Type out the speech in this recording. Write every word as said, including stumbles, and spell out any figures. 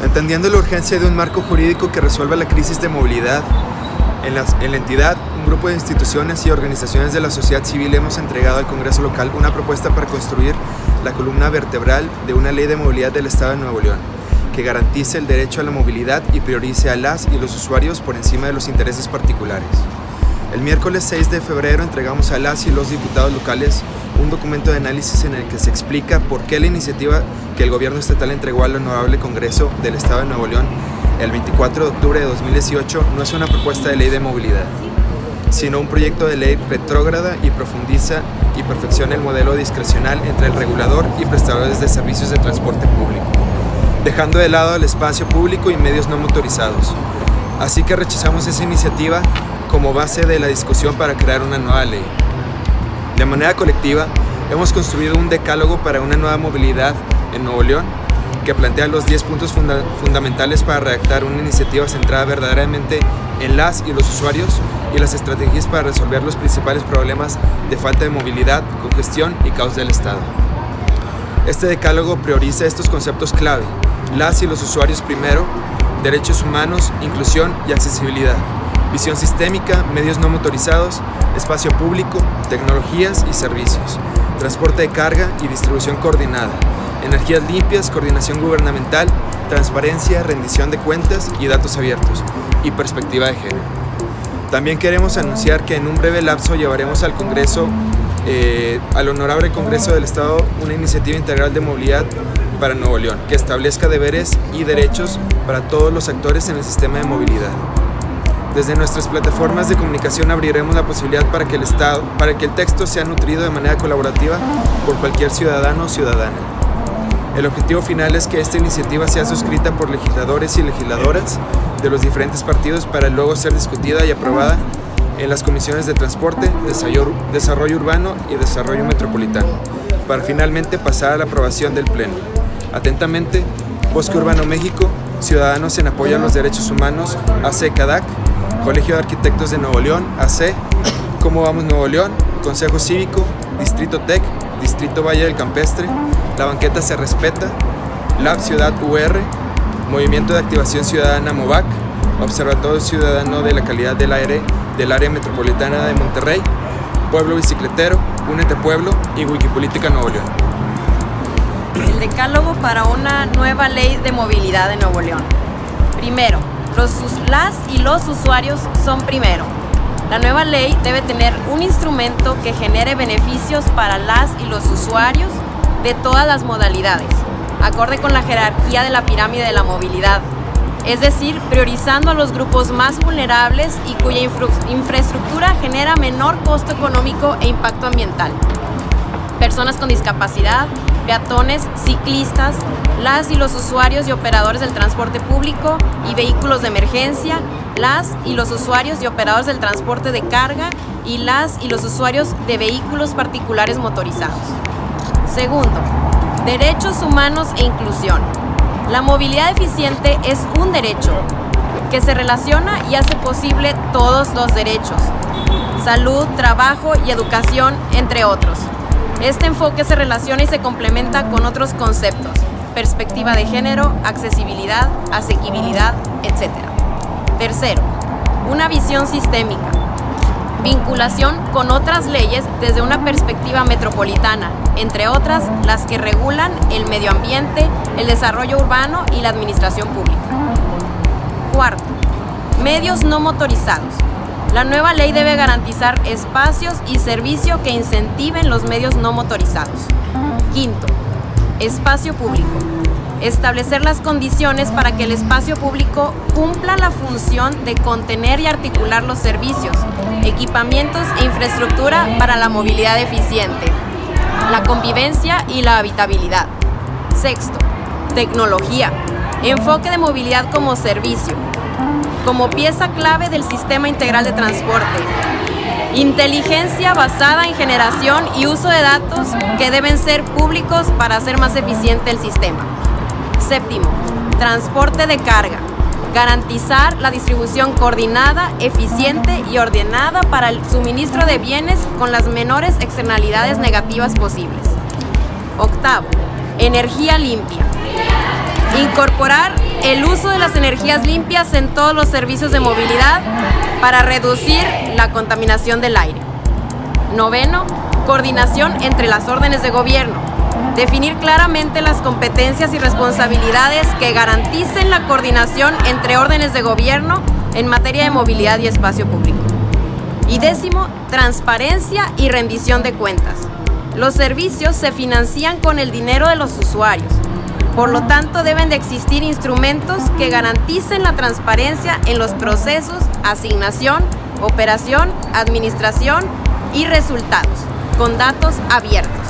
Entendiendo la urgencia de un marco jurídico que resuelva la crisis de movilidad, en la, en la entidad, un grupo de instituciones y organizaciones de la sociedad civil hemos entregado al Congreso local una propuesta para construir la columna vertebral de una ley de movilidad del Estado de Nuevo León, que garantice el derecho a la movilidad y priorice a las y los usuarios por encima de los intereses particulares. El miércoles seis de febrero entregamos a las y los diputados locales un documento de análisis en el que se explica por qué la iniciativa que el gobierno estatal entregó al Honorable Congreso del Estado de Nuevo León el veinticuatro de octubre de dos mil dieciocho no es una propuesta de ley de movilidad, sino un proyecto de ley retrógrada y profundiza y perfecciona el modelo discrecional entre el regulador y prestadores de servicios de transporte público, dejando de lado el espacio público y medios no motorizados. Así que rechazamos esa iniciativa como base de la discusión para crear una nueva ley. De manera colectiva, hemos construido un decálogo para una nueva movilidad en Nuevo León que plantea los diez puntos funda fundamentales para redactar una iniciativa centrada verdaderamente en las y los usuarios y las estrategias para resolver los principales problemas de falta de movilidad, congestión y caos del Estado. Este decálogo prioriza estos conceptos clave: las y los usuarios primero, derechos humanos, inclusión y accesibilidad, visión sistémica, medios no motorizados, espacio público, tecnologías y servicios, transporte de carga y distribución coordinada, energías limpias, coordinación gubernamental, transparencia, rendición de cuentas y datos abiertos, y perspectiva de género. También queremos anunciar que en un breve lapso llevaremos al Congreso, eh, al Honorable Congreso del Estado, una iniciativa integral de movilidad para Nuevo León, que establezca deberes y derechos para todos los actores en el sistema de movilidad. Desde nuestras plataformas de comunicación abriremos la posibilidad para que el Estado, para que el texto sea nutrido de manera colaborativa por cualquier ciudadano o ciudadana. El objetivo final es que esta iniciativa sea suscrita por legisladores y legisladoras de los diferentes partidos para luego ser discutida y aprobada en las comisiones de Transporte, Desarrollo Urbano y Desarrollo Metropolitano, para finalmente pasar a la aprobación del Pleno. Atentamente, Bosque Urbano México, Ciudadanos en Apoyo a los Derechos Humanos, A C CADAC, Colegio de Arquitectos de Nuevo León, A C, Cómo Vamos Nuevo León, Consejo Cívico, Distrito TEC, Distrito Valle del Campestre, La Banqueta Se Respeta, Lab Ciudad U R, Movimiento de Activación Ciudadana MOVAC, Observatorio Ciudadano de la Calidad del Aire del Área Metropolitana de Monterrey, Pueblo Bicicletero, Únete Pueblo y Wikipolítica Nuevo León. El decálogo para una nueva ley de movilidad de Nuevo León. Primero, los, las y los usuarios son primero. La nueva ley debe tener un instrumento que genere beneficios para las y los usuarios de todas las modalidades, acorde con la jerarquía de la pirámide de la movilidad, es decir, priorizando a los grupos más vulnerables y cuya infra infraestructura genera menor costo económico e impacto ambiental. Personas con discapacidad, peatones, ciclistas, las y los usuarios y operadores del transporte público y vehículos de emergencia, las y los usuarios y operadores del transporte de carga y las y los usuarios de vehículos particulares motorizados. Segundo, derechos humanos e inclusión. La movilidad eficiente es un derecho que se relaciona y hace posible todos los derechos: salud, trabajo y educación, entre otros. Este enfoque se relaciona y se complementa con otros conceptos: perspectiva de género, accesibilidad, asequibilidad, etcétera. Tercero, una visión sistémica. Vinculación con otras leyes desde una perspectiva metropolitana, entre otras las que regulan el medio ambiente, el desarrollo urbano y la administración pública. Cuarto, medios no motorizados. La nueva ley debe garantizar espacios y servicios que incentiven los medios no motorizados. Quinto, espacio público. Establecer las condiciones para que el espacio público cumpla la función de contener y articular los servicios, equipamientos e infraestructura para la movilidad eficiente, la convivencia y la habitabilidad. Sexto, tecnología. Enfoque de movilidad como servicio, como pieza clave del sistema integral de transporte. Inteligencia basada en generación y uso de datos que deben ser públicos para hacer más eficiente el sistema. Séptimo, transporte de carga. Garantizar la distribución coordinada, eficiente y ordenada para el suministro de bienes con las menores externalidades negativas posibles. Octavo, energía limpia. Incorporar el uso de las energías limpias en todos los servicios de movilidad para reducir la contaminación del aire. Noveno, coordinación entre las órdenes de gobierno. Definir claramente las competencias y responsabilidades que garanticen la coordinación entre órdenes de gobierno en materia de movilidad y espacio público. Y décimo, transparencia y rendición de cuentas. Los servicios se financian con el dinero de los usuarios. Por lo tanto, deben de existir instrumentos que garanticen la transparencia en los procesos, asignación, operación, administración y resultados, con datos abiertos.